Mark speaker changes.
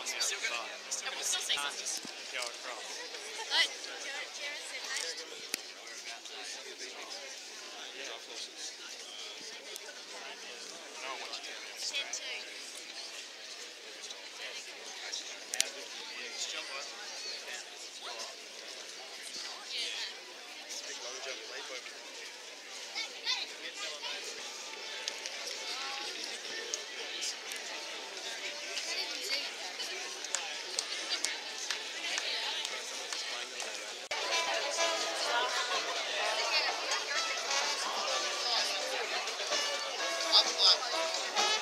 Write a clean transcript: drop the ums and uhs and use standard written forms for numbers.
Speaker 1: We'll still say something.
Speaker 2: Go across.
Speaker 1: Jared said hi.
Speaker 2: Yeah, of course. No one wants to do it.
Speaker 1: 10-2.
Speaker 2: Jump on. Big low jump leap over.
Speaker 3: Up,